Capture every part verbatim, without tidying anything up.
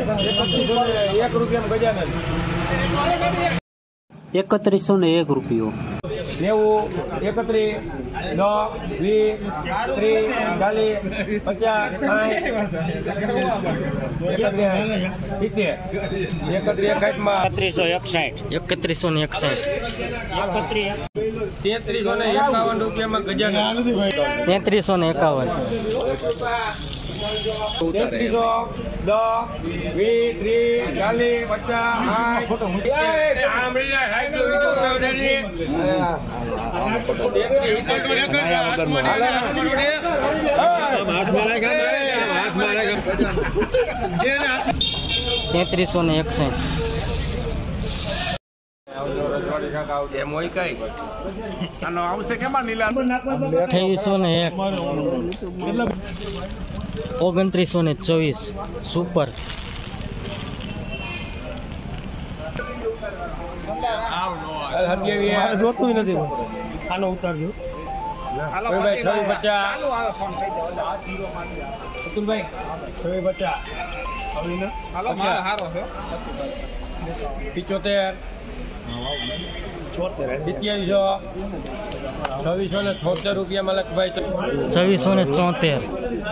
એક રૂપિયા ગજાનન એકત્રીસો ને એક રૂપિયો નેવું એકત્રીસ દસ વીસ ત્રીસ ચાલીસ પચાસ સાઠ સિત્તેર એકત્રીસ એકસાઠ માં એકત્રીસો એકસાઠ એકત્રીસો ને એકસાઠ તેત્રીસો ને એકાવન રૂપિયામાં ગજાનન તેત્રીસો ને એકાવન તેત્રીસો દસ વીસ ત્રીસ ચાલીસ પચાસ તેત્રીસો ને એકસાઠ અઠ્યાવીસો ને એક ઓગણત્રીસો ને ચોવીસ સુપર જોતું નથી આનો ઉતારજો છવ્વીસ પચાસ અતુલભાઈ છવ્વીસ પચાસ પિચોતેર સિત્યાવીસો છવ્વીસો ને છોતેર રૂપિયા મલકભાઈ છવ્વીસો ને ચોતેર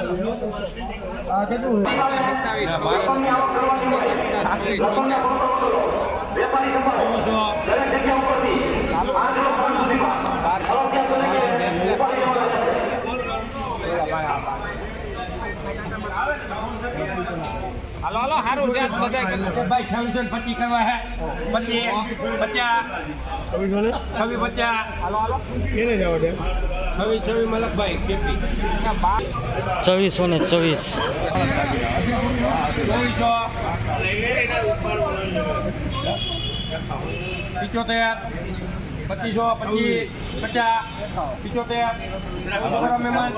હાલો હાલો સારું છે ભાઈ છવ્વીસો ને પચીસ કરવા હે પચીસ પચાસ છવ્વીસ પચાસ હાલો હાલો છવ્વીસ છવ્વીસ મલકભાઈ કેપી ચોવીસો ને ચોવીસ ચોવીસો પિચોતેર પચીસો પચીસ પચાસ પિચોતેર મહેમાન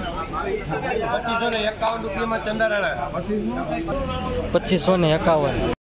પચીસો ને એકાવન રૂપિયામાં ચંદારાણા પચીસો ને એકાવન